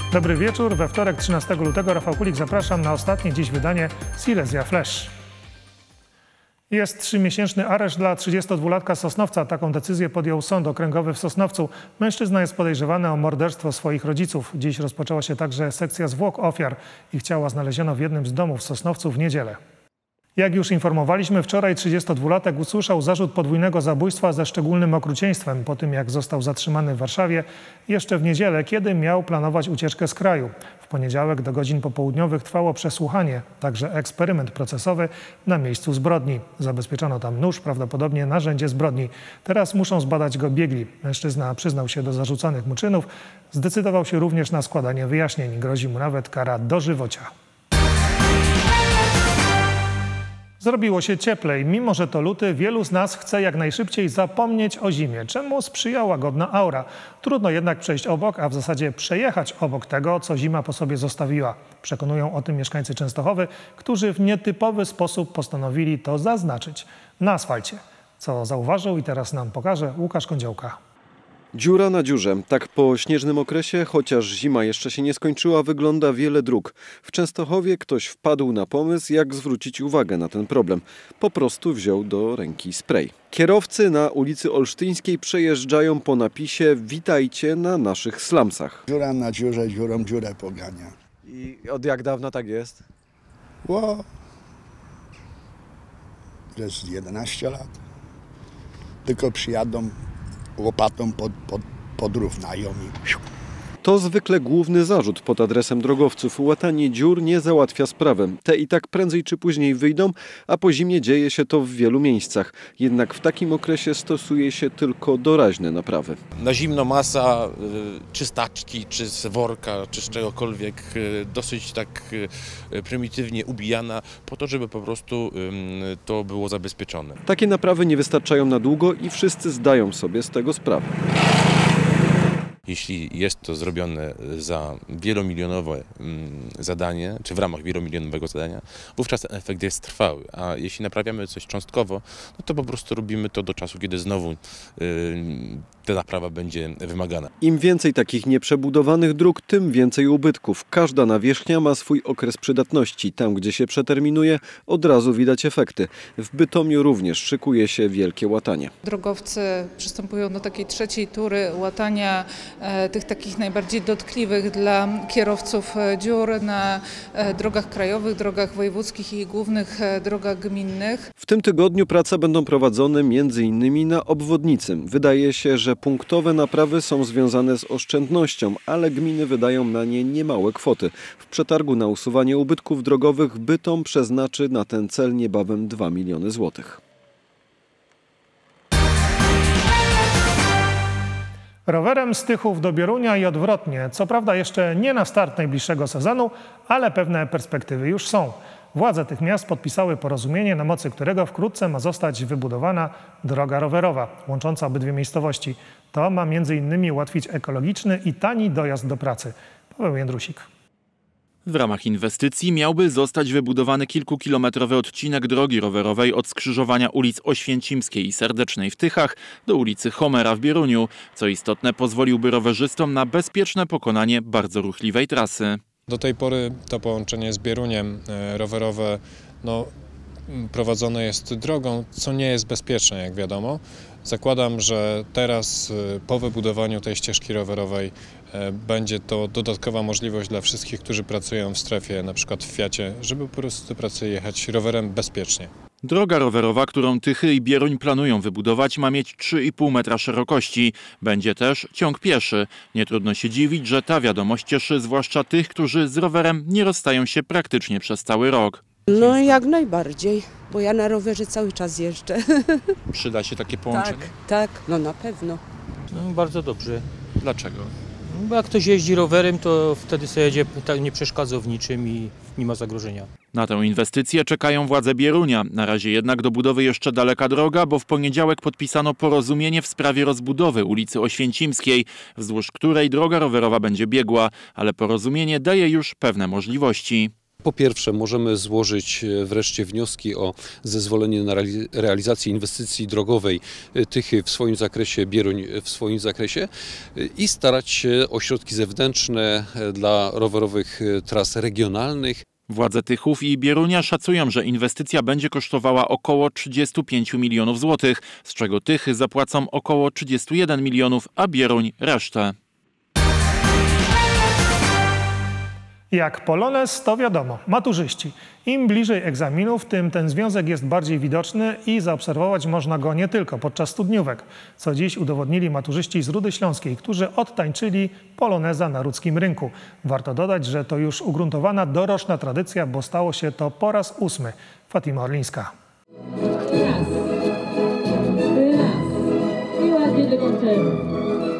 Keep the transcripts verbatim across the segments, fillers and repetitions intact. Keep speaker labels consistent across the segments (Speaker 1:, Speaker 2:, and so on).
Speaker 1: Dobry wieczór. We wtorek trzynastego lutego Rafał Kulik, zapraszam na ostatnie dziś wydanie Silesia Flash. Jest trzymiesięczny areszt dla trzydziestodwulatka z Sosnowca. Taką decyzję podjął Sąd Okręgowy w Sosnowcu. Mężczyzna jest podejrzewany o morderstwo swoich rodziców. Dziś rozpoczęła się także sekcja zwłok ofiar. Ich ciała znaleziono w jednym z domów w Sosnowcu w niedzielę. Jak już informowaliśmy, wczoraj trzydziestodwulatek usłyszał zarzut podwójnego zabójstwa ze szczególnym okrucieństwem po tym, jak został zatrzymany w Warszawie jeszcze w niedzielę, kiedy miał planować ucieczkę z kraju. W poniedziałek do godzin popołudniowych trwało przesłuchanie, także eksperyment procesowy na miejscu zbrodni. Zabezpieczono tam nóż, prawdopodobnie narzędzie zbrodni. Teraz muszą zbadać go biegli. Mężczyzna przyznał się do zarzucanych mu czynów, zdecydował się również na składanie wyjaśnień. Grozi mu nawet kara dożywocia. Zrobiło się cieplej. Mimo że to luty, wielu z nas chce jak najszybciej zapomnieć o zimie, czemu sprzyja łagodna aura. Trudno jednak przejść obok, a w zasadzie przejechać obok tego, co zima po sobie zostawiła. Przekonują o tym mieszkańcy Częstochowy, którzy w nietypowy sposób postanowili to zaznaczyć na asfalcie. Co zauważył i teraz nam pokaże Łukasz Kądziołka.
Speaker 2: Dziura na dziurze. Tak po śnieżnym okresie, chociaż zima jeszcze się nie skończyła, wygląda wiele dróg. W Częstochowie ktoś wpadł na pomysł, jak zwrócić uwagę na ten problem. Po prostu wziął do ręki spray. Kierowcy na ulicy Olsztyńskiej przejeżdżają po napisie "Witajcie na naszych slumsach".
Speaker 3: Dziura na dziurze, dziurą dziurę pogania.
Speaker 2: I od jak dawna tak jest?
Speaker 3: Ło, to jest jedenaście lat. Tylko przyjadą, łopatą pod, pod, podrównają i...
Speaker 2: To zwykle główny zarzut pod adresem drogowców. Łatanie dziur nie załatwia sprawy. Te i tak prędzej czy później wyjdą, a po zimie dzieje się to w wielu miejscach. Jednak w takim okresie stosuje się tylko doraźne naprawy.
Speaker 4: Na zimno masa, czy z taczki, czy z worka, czy z czegokolwiek, dosyć tak prymitywnie ubijana, po to, żeby po prostu to było zabezpieczone.
Speaker 2: Takie naprawy nie wystarczają na długo i wszyscy zdają sobie z tego sprawę.
Speaker 4: Jeśli jest to zrobione za wielomilionowe zadanie, czy w ramach wielomilionowego zadania, wówczas ten efekt jest trwały. A jeśli naprawiamy coś cząstkowo, no to po prostu robimy to do czasu, kiedy znowu ta naprawa będzie wymagana.
Speaker 2: Im więcej takich nieprzebudowanych dróg, tym więcej ubytków. Każda nawierzchnia ma swój okres przydatności. Tam, gdzie się przeterminuje, od razu widać efekty. W Bytomiu również szykuje się wielkie łatanie.
Speaker 5: Drogowcy przystępują do takiej trzeciej tury łatania tych takich najbardziej dotkliwych dla kierowców dziur na drogach krajowych, drogach wojewódzkich i głównych drogach gminnych.
Speaker 2: W tym tygodniu prace będą prowadzone między innymi na obwodnicy. Wydaje się, że punktowe naprawy są związane z oszczędnością, ale gminy wydają na nie niemałe kwoty. W przetargu na usuwanie ubytków drogowych Bytom przeznaczy na ten cel niebawem dwa miliony złotych.
Speaker 1: Rowerem z Tychów do Bierunia i odwrotnie. Co prawda jeszcze nie na start najbliższego sezonu, ale pewne perspektywy już są. Władze tych miast podpisały porozumienie, na mocy którego wkrótce ma zostać wybudowana droga rowerowa łącząca obydwie miejscowości. To ma między innymi ułatwić ekologiczny i tani dojazd do pracy. Paweł Jędrusik.
Speaker 6: W ramach inwestycji miałby zostać wybudowany kilkukilometrowy odcinek drogi rowerowej od skrzyżowania ulic Oświęcimskiej i Serdecznej w Tychach do ulicy Homera w Bieruniu. Co istotne, pozwoliłby rowerzystom na bezpieczne pokonanie bardzo ruchliwej trasy.
Speaker 7: Do tej pory to połączenie z Bieruniem rowerowe no, prowadzone jest drogą, co nie jest bezpieczne, jak wiadomo. Zakładam, że teraz po wybudowaniu tej ścieżki rowerowej będzie to dodatkowa możliwość dla wszystkich, którzy pracują w strefie, na przykład w Fiacie, żeby po prostu do pracy jechać rowerem bezpiecznie.
Speaker 6: Droga rowerowa, którą Tychy i Bieruń planują wybudować, ma mieć trzy i pół metra szerokości. Będzie też ciąg pieszy. Nie trudno się dziwić, że ta wiadomość cieszy zwłaszcza tych, którzy z rowerem nie rozstają się praktycznie przez cały rok.
Speaker 8: No jak najbardziej, bo ja na rowerze cały czas jeżdżę.
Speaker 6: Przyda się takie połączenie?
Speaker 8: Tak, tak, no na pewno.
Speaker 9: No, bardzo dobrze.
Speaker 6: Dlaczego?
Speaker 9: Bo jak ktoś jeździ rowerem, to wtedy sobie jedzie, tak nie przeszkadza w niczym i nie ma zagrożenia.
Speaker 6: Na tę inwestycję czekają władze Bierunia. Na razie jednak do budowy jeszcze daleka droga, bo w poniedziałek podpisano porozumienie w sprawie rozbudowy ulicy Oświęcimskiej, wzdłuż której droga rowerowa będzie biegła, ale porozumienie daje już pewne możliwości.
Speaker 10: Po pierwsze, możemy złożyć wreszcie wnioski o zezwolenie na realizację inwestycji drogowej Tychy w swoim zakresie, Bieruń w swoim zakresie i starać się o środki zewnętrzne dla rowerowych tras regionalnych.
Speaker 6: Władze Tychów i Bierunia szacują, że inwestycja będzie kosztowała około trzydzieści pięć milionów złotych, z czego Tychy zapłacą około trzydzieści jeden milionów, a Bieruń resztę.
Speaker 1: Jak polonez, to wiadomo, maturzyści. Im bliżej egzaminów, tym ten związek jest bardziej widoczny i zaobserwować można go nie tylko podczas studniówek, co dziś udowodnili maturzyści z Rudy Śląskiej, którzy odtańczyli poloneza na Rudzkim Rynku. Warto dodać, że to już ugruntowana doroczna tradycja, bo stało się to po raz ósmy. Fatima Orlińska.
Speaker 11: Raz, raz i ładnie do koncertu.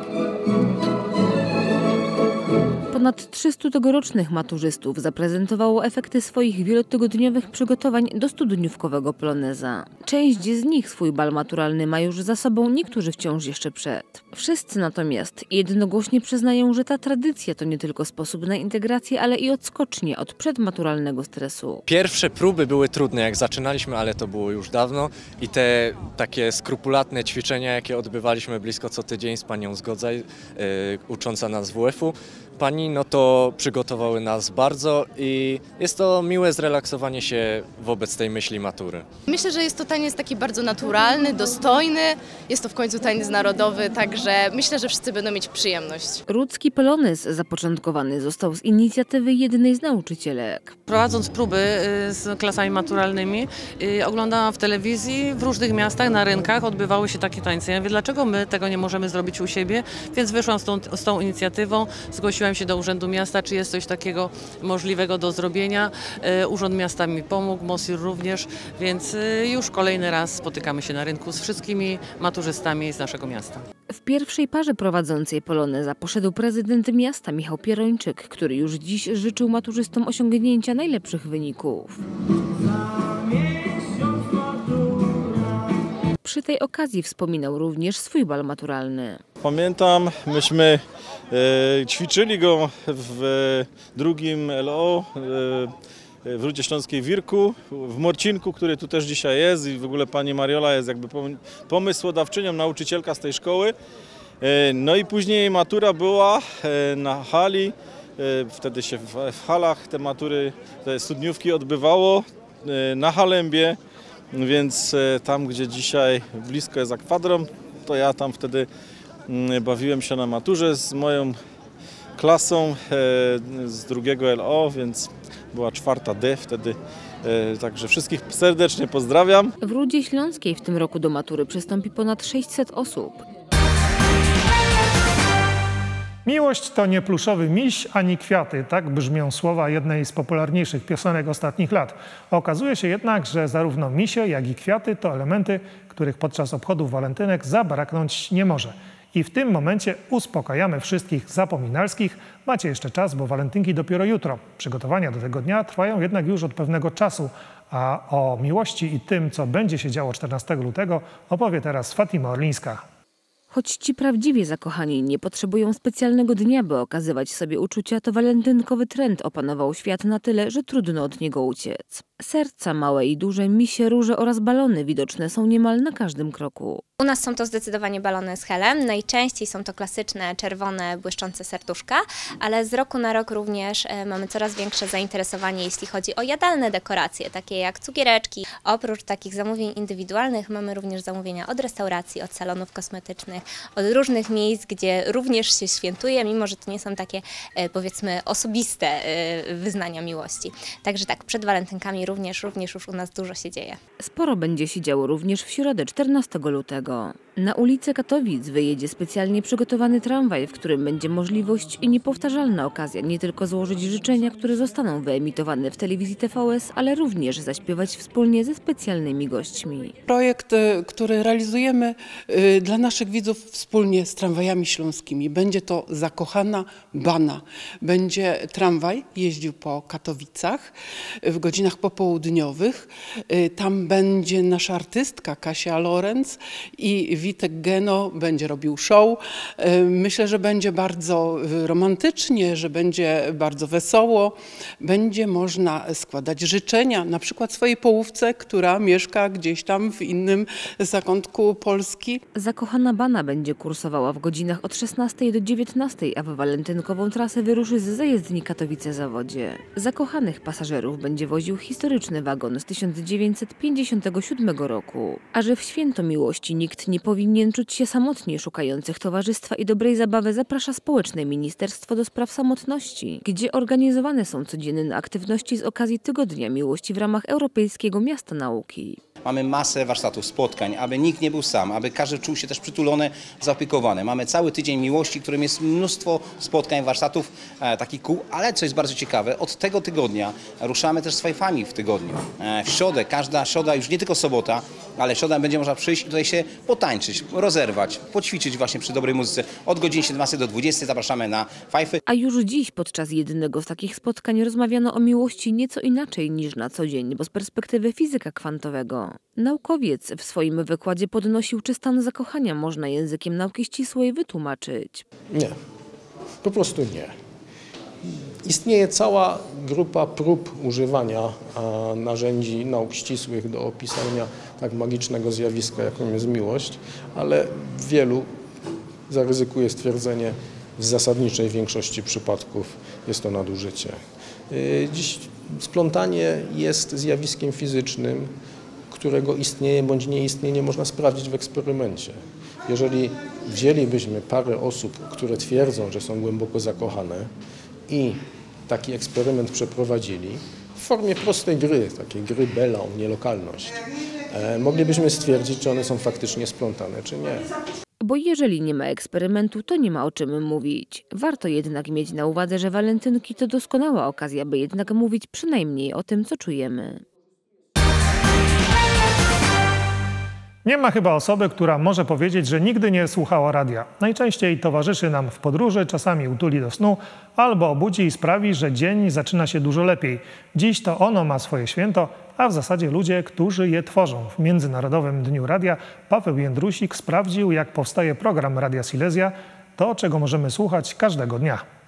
Speaker 12: Ponad trzystu tegorocznych maturzystów zaprezentowało efekty swoich wielotygodniowych przygotowań do studniówkowego poloneza. Część z nich swój bal maturalny ma już za sobą, niektórzy wciąż jeszcze przed. Wszyscy natomiast jednogłośnie przyznają, że ta tradycja to nie tylko sposób na integrację, ale i odskocznie od przedmaturalnego stresu.
Speaker 13: Pierwsze próby były trudne, jak zaczynaliśmy, ale to było już dawno i te takie skrupulatne ćwiczenia, jakie odbywaliśmy blisko co tydzień z panią Zgodzaj, yy, ucząca nas W F u, pani, no to przygotowały nas bardzo i jest to miłe zrelaksowanie się wobec tej myśli matury.
Speaker 14: Myślę, że jest to taniec taki bardzo naturalny, dostojny, jest to w końcu taniec narodowy, także myślę, że wszyscy będą mieć przyjemność.
Speaker 12: Rudzki polonez zapoczątkowany został z inicjatywy jednej z nauczycielek.
Speaker 15: Prowadząc próby z klasami maturalnymi, oglądałam w telewizji, w różnych miastach, na rynkach odbywały się takie tańce. Ja mówię, dlaczego my tego nie możemy zrobić u siebie, więc wyszłam z tą, z tą inicjatywą, zgłosiłam się do Urzędu Miasta, czy jest coś takiego możliwego do zrobienia. Urząd Miasta mi pomógł, MOSiR również, więc już kolejny raz spotykamy się na rynku z wszystkimi maturzystami z naszego miasta.
Speaker 12: W pierwszej parze prowadzącej poloneza poszedł prezydent miasta Michał Pierończyk, który już dziś życzył maturzystom osiągnięcia najlepszych wyników. Przy tej okazji wspominał również swój bal maturalny.
Speaker 16: Pamiętam, myśmy e, ćwiczyli go w drugim L O e, w Rudzie Śląskiej w Irku, w Morcinku, który tu też dzisiaj jest i w ogóle pani Mariola jest jakby pomysłodawczynią, nauczycielka z tej szkoły. E, no i później matura była e, na hali, e, wtedy się w, w halach te matury, te studniówki odbywało e, na Halembie. Więc tam, gdzie dzisiaj blisko jest akwadrom, to ja tam wtedy bawiłem się na maturze z moją klasą z drugiego L O, więc była czwarta D wtedy. Także wszystkich serdecznie pozdrawiam.
Speaker 12: W Rudzie Śląskiej w tym roku do matury przystąpi ponad sześćset osób.
Speaker 1: Miłość to nie pluszowy miś ani kwiaty, tak brzmią słowa jednej z popularniejszych piosenek ostatnich lat. Okazuje się jednak, że zarówno misie, jak i kwiaty to elementy, których podczas obchodów walentynek zabraknąć nie może. I w tym momencie uspokajamy wszystkich zapominalskich. Macie jeszcze czas, bo walentynki dopiero jutro. Przygotowania do tego dnia trwają jednak już od pewnego czasu. A o miłości i tym, co będzie się działo czternastego lutego, opowie teraz Fatima Orlińska.
Speaker 12: Choć ci prawdziwie zakochani nie potrzebują specjalnego dnia, by okazywać sobie uczucia, to walentynkowy trend opanował świat na tyle, że trudno od niego uciec. Serca małe i duże, misie, róże oraz balony widoczne są niemal na każdym kroku.
Speaker 17: U nas są to zdecydowanie balony z helem. Najczęściej są to klasyczne, czerwone, błyszczące serduszka, ale z roku na rok również mamy coraz większe zainteresowanie, jeśli chodzi o jadalne dekoracje, takie jak cukiereczki. Oprócz takich zamówień indywidualnych mamy również zamówienia od restauracji, od salonów kosmetycznych, od różnych miejsc, gdzie również się świętuje, mimo że to nie są takie, powiedzmy, osobiste wyznania miłości. Także tak, przed walentynkami również, również już u nas dużo się dzieje.
Speaker 12: Sporo będzie się działo również w środę czternastego lutego. Na ulicę Katowic wyjedzie specjalnie przygotowany tramwaj, w którym będzie możliwość i niepowtarzalna okazja nie tylko złożyć życzenia, które zostaną wyemitowane w telewizji T V S, ale również zaśpiewać wspólnie ze specjalnymi gośćmi.
Speaker 18: Projekt, który realizujemy dla naszych widzów wspólnie z tramwajami śląskimi. Będzie to Zakochana Bana. Będzie tramwaj jeździł po Katowicach w godzinach popołudniowych. Tam będzie nasza artystka Kasia Lorenz i Witek Geno będzie robił show. Myślę, że będzie bardzo romantycznie, że będzie bardzo wesoło. Będzie można składać życzenia, na przykład swojej połówce, która mieszka gdzieś tam w innym zakątku Polski.
Speaker 12: Zakochana Bana będzie kursowała w godzinach od szesnastej do dziewiętnastej, a w walentynkową trasę wyruszy z zajezdni Katowice-Zawodzie. Zakochanych pasażerów będzie woził historyczny wagon z tysiąc dziewięćset pięćdziesiątego siódmego roku. A że w święto miłości nikt nie powinien czuć się samotnie, szukających towarzystwa i dobrej zabawy zaprasza Społeczne Ministerstwo do Spraw Samotności, gdzie organizowane są codzienne aktywności z okazji Tygodnia Miłości w ramach Europejskiego Miasta Nauki.
Speaker 19: Mamy masę warsztatów, spotkań, aby nikt nie był sam, aby każdy czuł się też przytulony, zaopiekowany. Mamy cały tydzień miłości, w którym jest mnóstwo spotkań, warsztatów, e, takich kół, ale co jest bardzo ciekawe, od tego tygodnia ruszamy też z fajfami w tygodniu. E, w środę, każda środa, już nie tylko sobota, ale w środę będzie można przyjść i tutaj się potańczyć, rozerwać, poćwiczyć właśnie przy dobrej muzyce. Od godziny siedemnastej do dwudziestej zapraszamy na fajfy.
Speaker 12: A już dziś podczas jednego z takich spotkań rozmawiano o miłości nieco inaczej niż na co dzień, bo z perspektywy fizyka kwantowego. Naukowiec w swoim wykładzie podnosił, czy stan zakochania można językiem nauki ścisłej wytłumaczyć.
Speaker 20: Nie, po prostu nie. Istnieje cała grupa prób używania a, narzędzi nauk ścisłych do opisania tak magicznego zjawiska, jakim jest miłość, ale w wielu, zaryzykuję stwierdzenie, w zasadniczej większości przypadków jest to nadużycie. Yy, dziś splątanie jest zjawiskiem fizycznym, którego istnienie bądź nieistnienie można sprawdzić w eksperymencie. Jeżeli wzięlibyśmy parę osób, które twierdzą, że są głęboko zakochane i taki eksperyment przeprowadzili w formie prostej gry, takiej gry Bela o nielokalność, e, moglibyśmy stwierdzić, czy one są faktycznie splątane, czy nie.
Speaker 12: Bo jeżeli nie ma eksperymentu, to nie ma o czym mówić. Warto jednak mieć na uwadze, że walentynki to doskonała okazja, by jednak mówić przynajmniej o tym, co czujemy.
Speaker 1: Nie ma chyba osoby, która może powiedzieć, że nigdy nie słuchała radia. Najczęściej towarzyszy nam w podróży, czasami utuli do snu, albo obudzi i sprawi, że dzień zaczyna się dużo lepiej. Dziś to ono ma swoje święto, a w zasadzie ludzie, którzy je tworzą. W Międzynarodowym Dniu Radia Paweł Jędrusik sprawdził, jak powstaje program Radia Silesia, to czego możemy słuchać każdego dnia.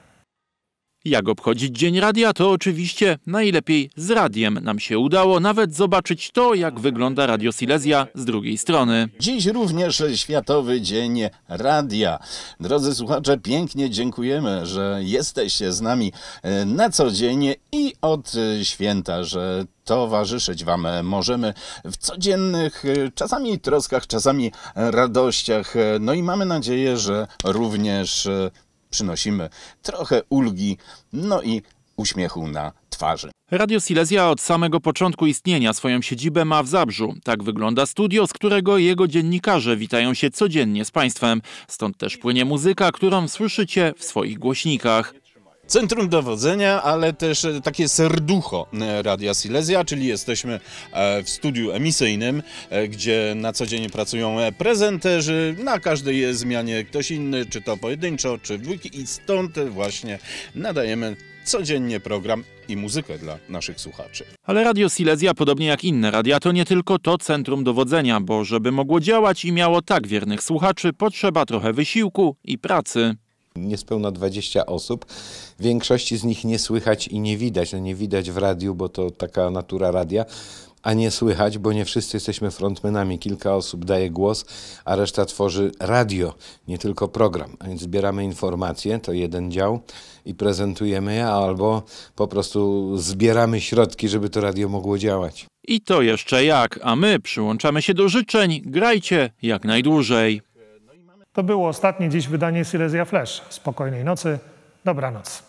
Speaker 6: Jak obchodzić Dzień Radia? To oczywiście najlepiej z radiem. Nam się udało nawet zobaczyć to, jak wygląda Radio Silesia z drugiej strony.
Speaker 21: Dziś również Światowy Dzień Radia. Drodzy słuchacze, pięknie dziękujemy, że jesteście z nami na co dzień i od święta, że towarzyszyć Wam możemy w codziennych, czasami troskach, czasami radościach. No i mamy nadzieję, że również przynosimy trochę ulgi, no i uśmiechu na twarzy.
Speaker 6: Radio Silesia od samego początku istnienia swoją siedzibę ma w Zabrzu. Tak wygląda studio, z którego jego dziennikarze witają się codziennie z Państwem. Stąd też płynie muzyka, którą słyszycie w swoich głośnikach.
Speaker 21: Centrum dowodzenia, ale też takie serducho Radia Silesia, czyli jesteśmy w studiu emisyjnym, gdzie na co dzień pracują prezenterzy, na każdej zmianie ktoś inny, czy to pojedynczo, czy w dwójki i stąd właśnie nadajemy codziennie program i muzykę dla naszych słuchaczy.
Speaker 6: Ale Radio Silesia, podobnie jak inne radia, to nie tylko to centrum dowodzenia, bo żeby mogło działać i miało tak wiernych słuchaczy, potrzeba trochę wysiłku i pracy.
Speaker 22: Niespełna dwadzieścia osób. Większości z nich nie słychać i nie widać. No nie widać w radiu, bo to taka natura radia, a nie słychać, bo nie wszyscy jesteśmy frontmenami. Kilka osób daje głos, a reszta tworzy radio, nie tylko program. A więc zbieramy informacje, to jeden dział i prezentujemy je, albo po prostu zbieramy środki, żeby to radio mogło działać.
Speaker 6: I to jeszcze jak, a my przyłączamy się do życzeń. Grajcie jak najdłużej.
Speaker 1: To było ostatnie dziś wydanie Silesia Flash. Spokojnej nocy, dobranoc.